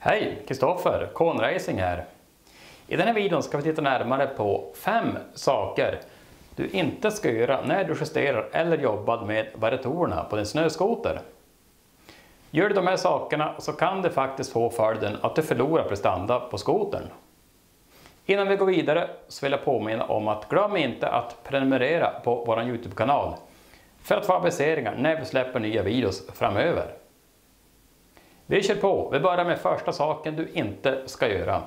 Hej, Kristoffer, K-Racing här. I den här videon ska vi titta närmare på 5 saker du inte ska göra när du justerar eller jobbar med variatorerna på din snöskoter. Gör du de här sakerna så kan det faktiskt få följden att du förlorar prestanda på skotern. Innan vi går vidare så vill jag påminna om att glöm inte att prenumerera på vår YouTube-kanal för att få aviseringar när vi släpper nya videos framöver. Vi kör på. Vi börjar med första saken du inte ska göra.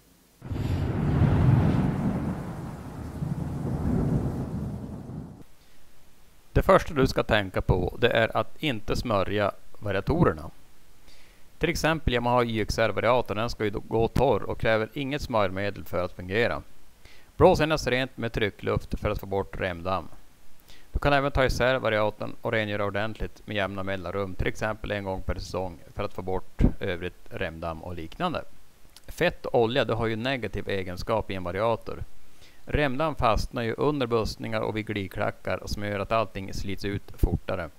Det första du ska tänka på det är att inte smörja variatorerna. Till exempel Yamaha YXR-variatorn, den ska ju gå torr och kräver inget smörjmedel för att fungera. Blås endast rent med tryckluft för att få bort remdamm. Du kan även ta isär variatorn och rengöra ordentligt med jämna mellanrum, till exempel en gång per säsong för att få bort övrigt remdamm och liknande. Fett och olja det har ju negativ egenskap i en variator. Remdamm fastnar ju under bussningar och vid glidklackar som gör att allting slits ut fortare.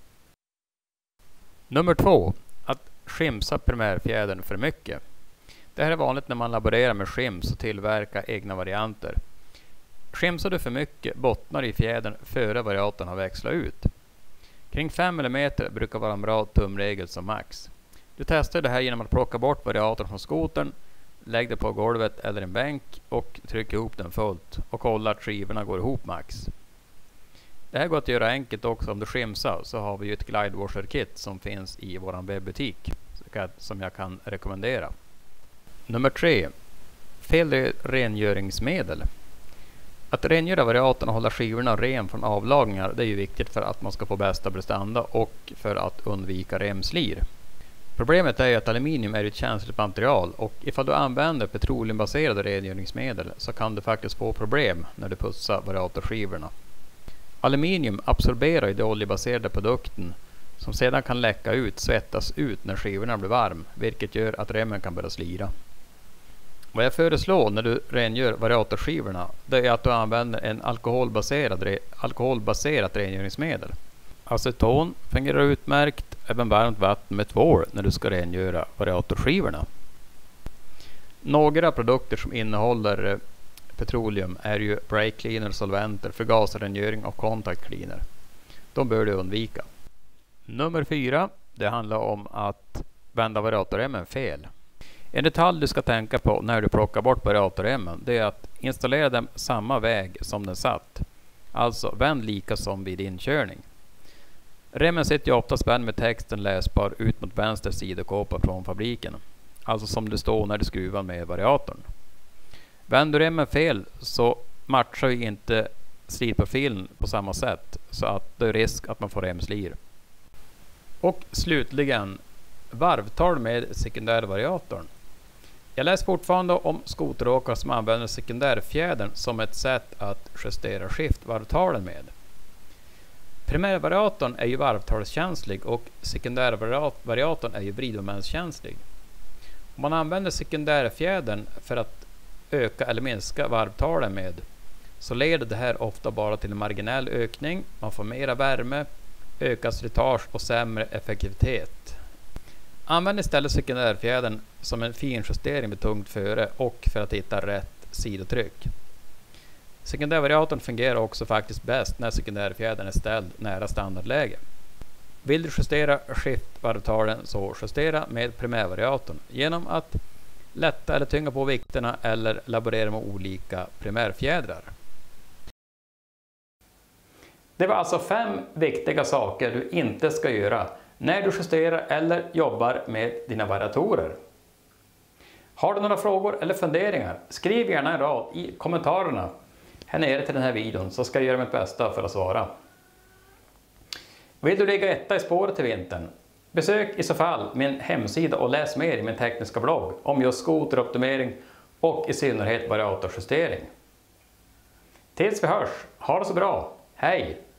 Nummer 2. Att skimsa primärfjädern för mycket. Det här är vanligt när man laborerar med skims och tillverkar egna varianter. Skimsar du för mycket bottnar i fjädern före variatorn har växlat ut. Kring 5 mm brukar vara en bra tumregel som max. Du testar det här genom att plocka bort variatorn från skotern, lägg det på golvet eller en bänk och tryck ihop den fullt och kolla att skivorna går ihop max. Det här går att göra enkelt också om du skimsar, så har vi ju ett glide washer kit som finns i vår webbutik som jag kan rekommendera. Nummer 3. Fel rengöringsmedel. Att rengöra variatorn och hålla skivorna ren från avlagringar det är ju viktigt för att man ska få bästa prestanda och för att undvika remslir. Problemet är ju att aluminium är ett känsligt material och ifall du använder petroleumbaserade rengöringsmedel så kan du faktiskt få problem när du putsar variatorskivorna. Aluminium absorberar ju den oljebaserade produkten som sedan kan läcka ut, svettas ut när skivorna blir varm, vilket gör att remmen kan börja slira. Vad jag föreslår när du rengör variatorskivorna det är att du använder en alkoholbaserat rengöringsmedel. Aceton fungerar utmärkt, även varmt vatten med tvål när du ska rengöra variatorskivorna. Några produkter som innehåller petroleum är ju brake cleaner, solventer, förgasarrengöring och contact cleaner. De bör du undvika. Nummer 4, det handlar om att vända variatorremmen fel. En detalj du ska tänka på när du plockar bort variatorremmen det är att installera den samma väg som den satt. Alltså vänd lika som vid inkörning. Remmen sitter ju ofta spänd med texten läsbar ut mot vänster sidokåpa från fabriken. Alltså som det står när du skruvar med variatorn. Vänder du remmen fel så matchar ju inte slitprofilen på samma sätt så att det är risk att man får remslir. Och slutligen varvtal med sekundärvariatorn. Jag läser fortfarande om skoteråkare som använder sekundärfjädern som ett sätt att justera skiftvarvtalen med. Primärvariatorn är ju varvtalskänslig och sekundärvariatorn är ju vridmomentskänslig. Om man använder sekundärfjädern för att öka eller minska varvtalen med så leder det här ofta bara till en marginell ökning, man får mera värme, ökad slitage och sämre effektivitet. Använd istället sekundärfjädern som en finjustering med tungt före och för att hitta rätt sidotryck. Sekundärvariatorn fungerar också faktiskt bäst när sekundärfjädern är ställd nära standardläge. Vill du justera skiftvarvtalen så justera med primärvariatorn genom att lätta eller tynga på vikterna eller laborera med olika primärfjädrar. Det var alltså 5 viktiga saker du inte ska göra när du justerar eller jobbar med dina variatorer. Har du några frågor eller funderingar? Skriv gärna en rad i kommentarerna här nere till den här videon så ska jag göra mitt bästa för att svara. Vill du ligga etta i spåret till vintern? Besök i så fall min hemsida och läs mer i min tekniska blogg om just skoteroptimering och i synnerhet variatorsjustering. Tills vi hörs, ha det så bra, hej!